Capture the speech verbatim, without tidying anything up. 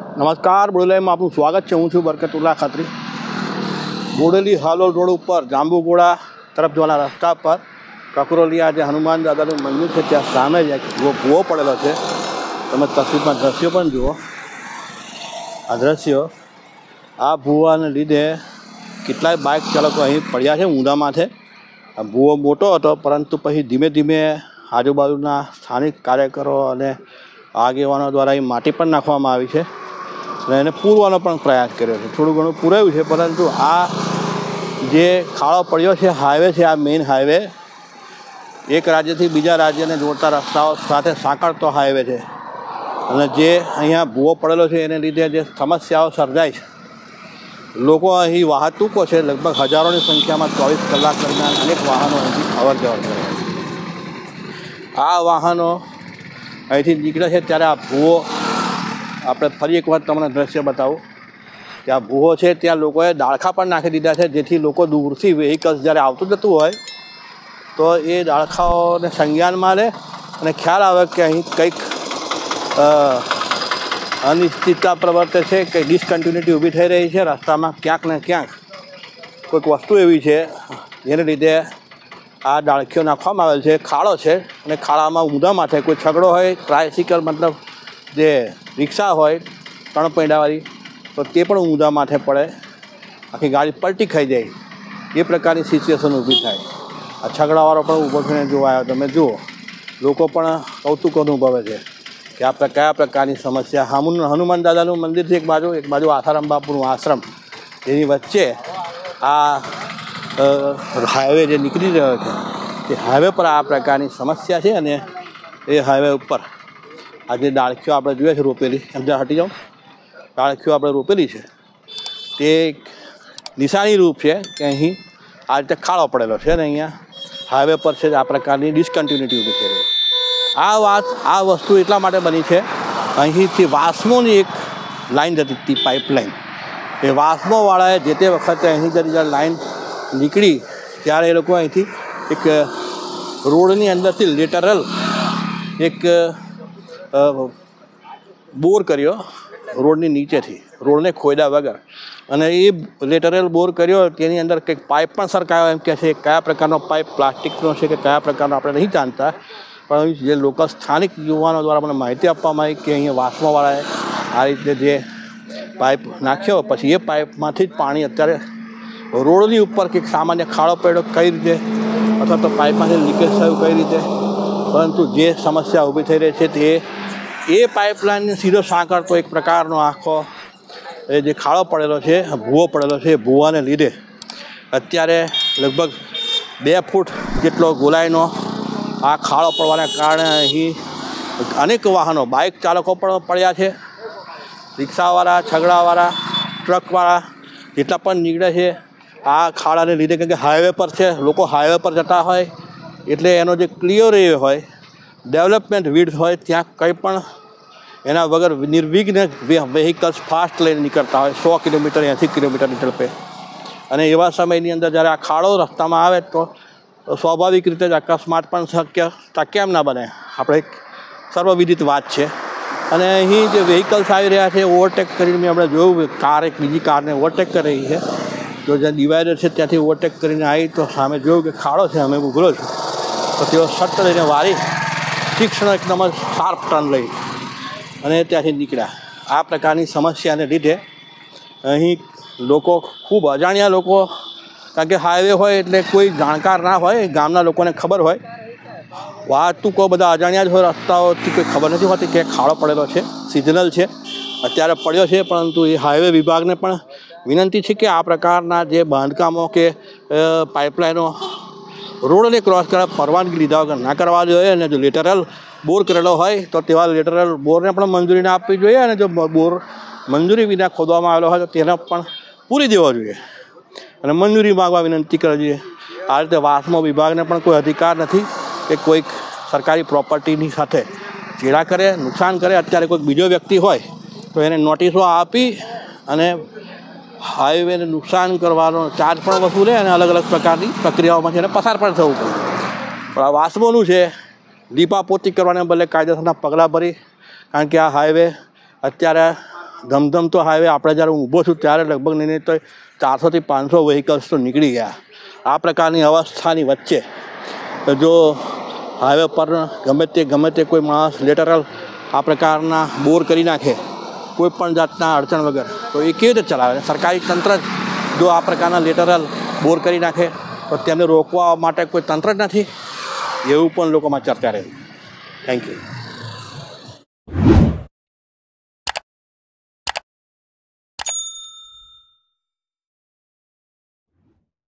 નમસ્કાર, બોડેલીમાં આપનું સ્વાગત છે। હું છું બરકતુલ્લા ખત્રી। બોડેલી હાલોલ રોડ ઉપર જાંબુગોળા તરફ જવાના રસ્તા પર કકરોલિયા જે હનુમાન દાદાનું મંદિર છે ત્યાં સામે જ એક ભૂવો પડેલો છે। તમે તસવીરમાં દ્રશ્યો પણ જુઓ। આ દ્રશ્યો આ ભૂવાને લીધે કેટલાય બાઇક ચાલકો અહીં પડ્યા છે ઊંધા માથે। આ ભૂવો મોટો હતો, પરંતુ પછી ધીમે ધીમે આજુબાજુના સ્થાનિક કાર્યકરો અને આગેવાનો દ્વારા અહીં માટી પણ નાખવામાં આવી છે અને એને પૂરવાનો પણ પ્રયાસ કર્યો છે। થોડું ઘણું પૂરાયું છે, પરંતુ આ જે ખાડો પડ્યો છે હાઈવે છે, આ મેઇન હાઈવે એક રાજ્યથી બીજા રાજ્યને જોડતા રસ્તાઓ સાથે સાંકળતો હાઈવે છે અને જે અહીંયા ભૂવો પડેલો છે એને લીધે જે સમસ્યાઓ સર્જાય છે, લોકો અહીં વાહતુકો છે લગભગ હજારોની સંખ્યામાં ચોવીસ કલાક દરમિયાન અનેક વાહનો અહીંથી અવર જવર કરે છે। આ વાહનો અહીંથી નીકળે છે ત્યારે આ ભૂવો આપણે ફરી એક વાર તમને દ્રશ્ય બતાવું કે આ ભૂવો છે ત્યાં લોકોએ ડાળખા પણ નાખી દીધા છે, જેથી લોકો દૂરથી વ્હીકલ્સ જ્યારે આવતું જતું હોય તો એ ડાળખાઓને સંજ્ઞાનમાં લે અને ખ્યાલ આવે કે અહીં કંઈક અનિશ્ચિતતા પ્રવર્તે છે, કંઈ ડિસકન્ટિન્યુટી ઊભી થઈ રહી છે રસ્તામાં। ક્યાંક ને ક્યાંક કોઈક વસ્તુ એવી છે જેને લીધે આ ડાળખીઓ નાખવામાં આવેલ છે। ખાડો છે અને ખાડામાં ઊંધા માથે કોઈ છગડો હોય, ટ્રાયસિકલ મતલબ જે રિક્ષા હોય ત્રણ પૈડાવાળી, તો તે પણ ઊંધા માથે પડે, આખી ગાડી પલટી ખાઈ જાય, એ પ્રકારની સિચ્યુએશન ઊભી થાય। આ છગડાવાળો પણ ઊભો થઈને જોવા આવ્યો, તમે જુઓ, લોકો પણ કૌતુક અનુભવે છે કે આ કયા પ્રકારની સમસ્યા। હમુન હનુમાન દાદાનું મંદિર છે એક બાજુ, એક બાજુ આસારામ બાપુનું આશ્રમ, એની વચ્ચે આ હાઈવે જે નીકળી રહ્યો છે એ હાઈવે પર આ પ્રકારની સમસ્યા છે અને એ હાઈવે ઉપર આ જે ડાળખીઓ આપણે જોઈએ છે રોપેલી, અંદર હટી જાઓ, ડાળખીઓ આપણે રોપેલી છે તે નિશાની રૂપ છે કે અહીં આ રીતે ખાડો પડેલો છે અને અહીંયા હાઈવે પર છે આ પ્રકારની ડિસકન્ટિન્યુટી ઊભી થઈ રહી છે। આ વાત આ વસ્તુ એટલા માટે બની છે, અહીંથી વાસ્મોની એક લાઈન જતી હતી, પાઇપલાઇન। એ વાસ્મોવાળાએ જે તે વખતે અહીં જ્યારે લાઈન નીકળી ત્યારે એ લોકો અહીંથી એક રોડની અંદરથી લેટરલ એક બોર કર્યો રોડની નીચેથી, રોડને ખોદ્યા વગર, અને એ લેટરલ બોર કર્યો તેની અંદર કંઈક પાઇપ પણ સરકાયો, એમ કહે છે કયા પ્રકારનો પાઇપ, પ્લાસ્ટિકનો છે કે કયા પ્રકારનો આપણે નહીં જાણતા, પણ જે લોકલ સ્થાનિક યુવાનો દ્વારા મને માહિતી આપવામાં આવી કે અહીંયા વાસ્મોવાળાએ આ રીતે જે પાઇપ નાખ્યો, પછી એ પાઇપમાંથી જ પાણી અત્યારે રોડની ઉપર કંઈક સામાન્ય ખાડો પડ્યો કઈ રીતે, અથવા તો પાઇપમાંથી લીકેજ થયું કઈ રીતે, પરંતુ જે સમસ્યા ઊભી થઈ રહી છે તે એ પાઇપલાઇનને સીધો સાંકળતો એક પ્રકારનો આખો એ જે ખાડો પડેલો છે, ભૂવો પડેલો છે, એ ભૂવાને લીધે અત્યારે લગભગ બે ફૂટ જેટલો ગોલાઈનો આ ખાડો પડવાના કારણે અહીં અનેક વાહનો, બાઇક ચાલકો પણ પડ્યા છે, રિક્ષાવાળા, છગડાવાળા, ટ્રકવાળા જેટલા પણ નીકળે છે આ ખાડાને લીધે, કેમ કે હાઈવે પર છે, લોકો હાઈવે પર જતા હોય એટલે એનો જે ક્લિયર એ હોય, ડેવલપમેન્ટ વિડ્થ હોય, ત્યાં કંઈ પણ એના વગર નિર્વિઘ્ને વ્હીકલ્સ ફાસ્ટ લઈને નીકળતા હોય, સો કિલોમીટર એંસી કિલોમીટરની ઝડપે, અને એવા સમયની અંદર જ્યારે આ ખાડો રસ્તામાં આવે તો સ્વાભાવિક રીતે જ અકસ્માત પણ શક્ય કેમ ના બને, આપણે સર્વવિદિત વાત છે। અને અહીં જે વ્હીકલ્સ આવી રહ્યા છે ઓવરટેક કરીને, મેં આપણે જોયું કાર એક બીજી કારને ઓવરટેક કરી રહી છે, જો જ્યાં ડિવાઈડર છે ત્યાંથી ઓવરટેક કરીને આવી તો સામે જોયું કે ખાડો છે, અમે ઉભરો છું તો તેઓ સટ્ટ લઈને વારી તીક્ષ્ણ એકદમ જ શાર્પ ટર્ન લઈ અને ત્યાંથી નીકળ્યા। આ પ્રકારની સમસ્યાને લીધે અહીં લોકો ખૂબ અજાણ્યા લોકો, કારણ કે હાઈવે હોય એટલે કોઈ જાણકાર ના હોય, ગામના લોકોને ખબર હોય, વાહતુકો બધા અજાણ્યા જ હોય, રસ્તાઓથી કોઈ ખબર નથી હોતી કે ખાડો પડેલો છે, સિઝનલ છે, અત્યારે પડ્યો છે, પરંતુ એ હાઈવે વિભાગને પણ વિનંતી છે કે આ પ્રકારના જે બાંધકામો કે પાઇપલાઇનો રોડને ક્રોસ કરવા પરવાનગી લીધા વગર ના કરવા જોઈએ, અને જો લેટરલ બોર કરેલો હોય તો તેવા લેટરલ બોરને પણ મંજૂરી ના આપવી જોઈએ, અને જો બોર મંજૂરી વિના ખોદવામાં આવેલો હોય તો તેને પણ પૂરી દેવો જોઈએ અને મંજૂરી માગવા વિનંતી કરવી જોઈએ। આ રીતે વાસ્મો વિભાગને પણ કોઈ અધિકાર નથી કે કોઈક સરકારી પ્રોપર્ટીની સાથે ચેડા કરે, નુકસાન કરે। અત્યારે કોઈક બીજો વ્યક્તિ હોય તો એને નોટિસો આપી અને હાઈવેને નુકસાન કરવાનો ચાર્જ પણ વસૂલે અને અલગ અલગ પ્રકારની પ્રક્રિયાઓમાંથી એને પસાર પણ થવું પડે, પણ આ વાસ્મોનું છે લીપાપોતી કરવાને બદલે કાયદેસરના પગલાં ભરી, કારણ કે આ હાઈવે અત્યારે ધમધમતો હાઈવે આપણે જ્યારે હું ઊભો છું ત્યારે લગભગ નહીં નહીં તો ચારસોથી પાંચસો વ્હીકલ્સ તો નીકળી ગયા. આ પ્રકારની અવસ્થાની વચ્ચે જો હાઈવે પર ગમે તે ગમે તે કોઈ માણસ લેટરલ આ પ્રકારના બોર કરી નાખે કોઈ પણ જાતના અડચણ વગર, તો એ કેવી રીતે ચલાવે? સરકારી તંત્ર જ જો આ પ્રકારના લેટરલ બોર કરી નાખે તો તેમને રોકવા માટે કોઈ તંત્ર જ નથી, એવું પણ લોકોમાં ચર્ચા રહી. Thank you.